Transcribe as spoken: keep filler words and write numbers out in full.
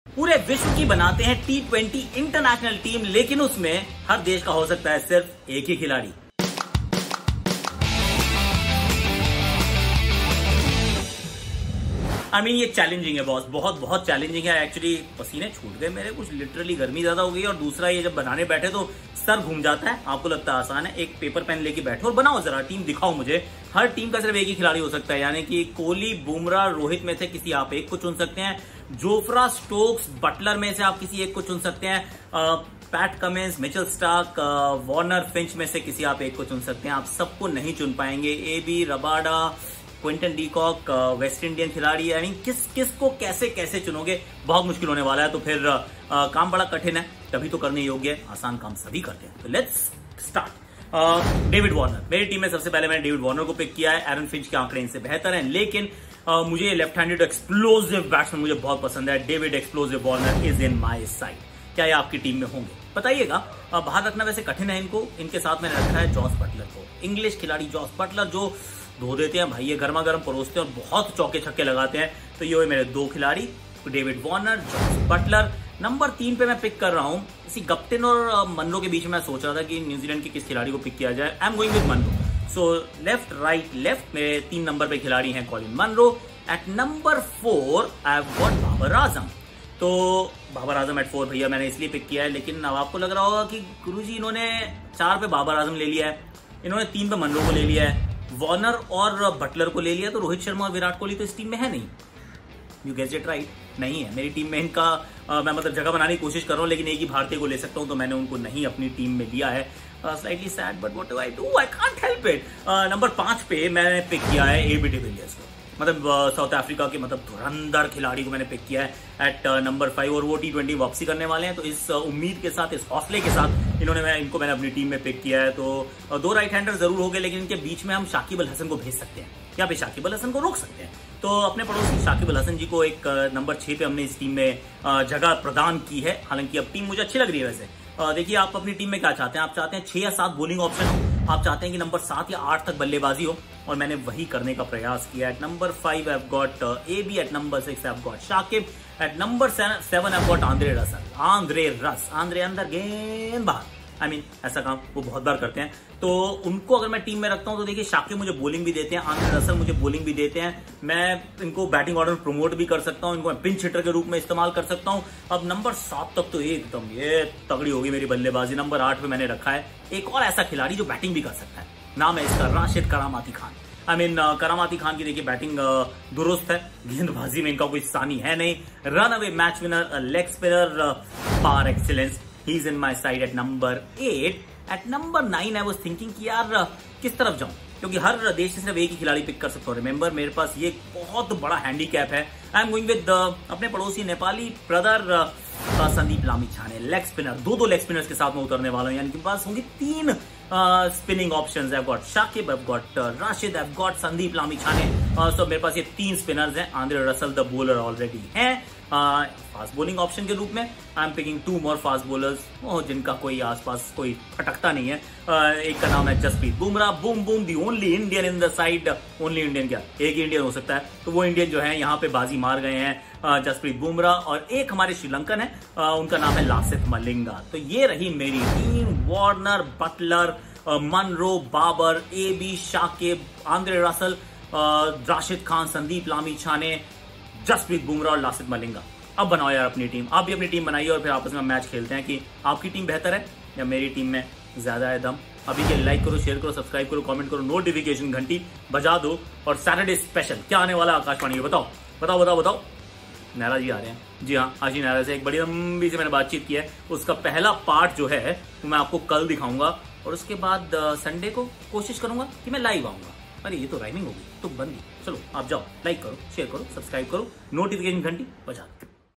पूरे विश्व की बनाते हैं टी ट्वेंटी इंटरनेशनल टीम, लेकिन उसमें हर देश का हो सकता है सिर्फ एक ही खिलाड़ी। आई I मीन mean, ये चैलेंजिंग है बॉस, बहुत बहुत चैलेंजिंग है। एक्चुअली पसीने छूट गए मेरे, कुछ लिटरली गर्मी ज्यादा हो गई, और दूसरा ये जब बनाने बैठे तो सर घूम जाता है। आपको लगता है आसान है, एक पेपर पेन लेके बैठो और बनाओ, जरा टीम दिखाओ मुझे। हर टीम का सिर्फ एक ही खिलाड़ी हो सकता है, यानी कि कोहली, बुमराह, रोहित में से किसी आप एक को चुन सकते हैं, जोफ्रा, स्टोक्स, बटलर में से आप किसी एक को चुन सकते हैं, Pat Cummins, Mitchell Starc, Warner, Finch में से किसी आप एक को चुन सकते हैं। आप सबको नहीं चुन पाएंगे। A B, Rabada, Quinton de Kock, West Indian खिलाड़ी, यानी किस किस को कैसे कैसे चुनोगे, बहुत मुश्किल होने वाला है। तो फिर आ, काम बड़ा कठिन है, तभी तो करने योग्य है। आसान काम सभी करते हैं। तो लेट्स स्टार्ट। डेविड वार्नर, मेरी टीम में सबसे पहले मैंने डेविड वार्नर को पिक किया है। एरन फिंच के आंकड़े इनसे बेहतर हैं, लेकिन आ, मुझे लेफ्ट हैंडेड एक्सप्लोसिव बैट्समैन मुझे बहुत पसंद है। David explosive Warner is in my side. क्या ये आपकी टीम में होंगे बताइएगा। बाहर रखना वैसे कठिन है इनको। इनके साथ मैंने रखा है जॉस बटलर को, इंग्लिश खिलाड़ी जॉस बटलर, जो धो देते हैं भाई, ये गर्मा गर्म परोसते हैं और बहुत चौके छक्के लगाते हैं। तो ये मेरे दो खिलाड़ी, David Warner, Jos Buttler. Number तीन पे मैं पिक कर रहा हूं, इसी गप्टिन और मनरो के बीच में मैं सोच रहा था कि न्यूजीलैंड के किस खिलाड़ी को पिक किया जाए। I am going with Munro. So left right left, मेरे तीन नंबर पे खिलाड़ी हैं Colin Munro. At number four I have got Babar Azam. तो बाबर आजम एट फोर भैया मैंने इसलिए पिक किया है, लेकिन अब आपको लग रहा होगा कि गुरुजी इन्होंने चार पे बाबर आजम ले लिया है, इन्होंने तीन पे मनरो को ले लिया है, वार्नर और बटलर को ले लिया, तो रोहित शर्मा और विराट कोहली तो इस टीम में है नहीं। यू गेस इट राइट, नहीं है मेरी टीम में। इनका आ, मैं मतलब जगह बनाने की कोशिश कर रहा हूँ, लेकिन एक ही भारतीय को ले सकता हूँ, तो मैंने उनको नहीं अपनी टीम में लिया है। Slightly sad but what do I do, I can't help it. Number पांच पे मैंने पिक किया है एबी डिविलियर्स को, मतलब साउथ अफ्रीका के मतलब धुरंधर खिलाड़ी को मैंने पिक किया है एट नंबर फाइव, और वो टी ट्वेंटी वापसी करने वाले हैं। तो इस उम्मीद के साथ, इस हौसले के साथ इन्होंने मैं इनको मैंने अपनी टीम में पिक किया है। तो दो राइट हैंडर जरूर हो गए, लेकिन इनके बीच में हम शाकिब अल हसन को भेज सकते हैं, या फिर शाकिब अल हसन को रोक सकते हैं। तो अपने पड़ोसी शाकिब अल हसन जी को एक नंबर छह पे हमने इस टीम में जगह प्रदान की है। हालांकि अब टीम मुझे अच्छी लग रही है वैसे। देखिए आप अपनी टीम में क्या चाहते हैं, आप चाहते हैं छह या सात बॉलिंग ऑप्शन हो, आप चाहते हैं कि नंबर सात या आठ तक बल्लेबाजी हो, और मैंने वही करने का प्रयास किया। At number five I have got A B, at number six I have got Shakib, at number seven I have got Andre Russell. Andre Russ, Andre अंदर गेंद बाहर। आई I मीन mean, ऐसा काम वो बहुत बार करते हैं। तो उनको अगर मैं टीम में रखता हूं तो देखिए शाकिब मुझे बॉलिंग भी देते हैं, आंद्रे रसल मुझे बॉलिंग भी देते हैं। मैं इनको बैटिंग ऑर्डर में प्रमोट भी कर सकता हूं, इनको मैं पिंच हिटर के रूप में इस्तेमाल कर सकता हूं। अब नंबर सात तक तो एकदम ये तगड़ी होगी मेरी बल्लेबाजी। नंबर आठ पे मैंने रखा है एक और ऐसा खिलाड़ी जो बैटिंग भी कर सकता है, नाम है इसका राशिद करामाती खान। आई मीन करामाती खान की देखिए बैटिंग दुरुस्त है, गेंदबाजी में इनका कोई सानी है नहीं। Run away match winner, leg spinner, par excellence, he is in my side at number eight. At number nine I was thinking कि यार किस तरफ जाऊं, क्योंकि हर देश से सिर्फ एक ही खिलाड़ी पिक कर सकता हूं। रिमेंबर मेरे पास ये बहुत बड़ा हैंडीकैप है। आई एम गोइंग विद अपने पड़ोसी Nepali brother Sandeep Lamichhane, leg spinner. दो दो लेग स्पिनर्स के साथ में उतरने वाला हूं, यानी कि पास होंगी तीन spinning options. I got Shakib, I got Rashid, I got Sandeep Lamichhane. So मेरे पास ये तीन स्पिनर्स हैं। Andre Russell the bowler already है फास्ट बॉलिंग ऑप्शन के रूप में। I am picking two more fast bowlers, जिनका कोई आसपास कोई फटकता नहीं है। uh, एक का नाम है Jasprit Bumrah, boom boom the only Indian in the side. Only Indian क्या, एक ही इंडियन हो सकता है, तो वो इंडियन जो है यहाँ पे बाजी मार गए हैं, uh, जसप्रीत बुमराह। और एक हमारे श्रीलंकन है, uh, उनका नाम है लासिथ मलिंगा। तो ये रही मेरी team. Warner, Buttler, Munro, Babar, A B, Shakib, Andre Russell, Rashid Khan, Sandeep Lamichhane, Jasprit Bumrah और लासिथ मलिंगा। अब बनाओ यार अपनी टीम, आप भी अपनी टीम बनाइए और फिर आपस में मैच खेलते हैं कि आपकी टीम बेहतर है या मेरी टीम में ज्यादा है दम। अभी के लाइक करो, शेयर करो, सब्सक्राइब करो, कमेंट करो, नोटिफिकेशन घंटी बजा दो। और सैटरडे स्पेशल क्या आने वाला है आकाशवाणी में, बताओ बताओ बताओ बताओ। नेहरा जी आ रहे हैं, जी हाँ, आशी नेहरा से एक बड़ी लंबी से मैंने बातचीत की है। उसका पहला पार्ट जो है वो मैं आपको कल दिखाऊंगा, और उसके बाद संडे को कोशिश करूंगा कि मैं लाइव आऊंगा। अरे ये तो राइमिंग होगी, तो बंदी। चलो आप जाओ, लाइक करो, शेयर करो, सब्सक्राइब करो, नोटिफिकेशन घंटी बजा दो।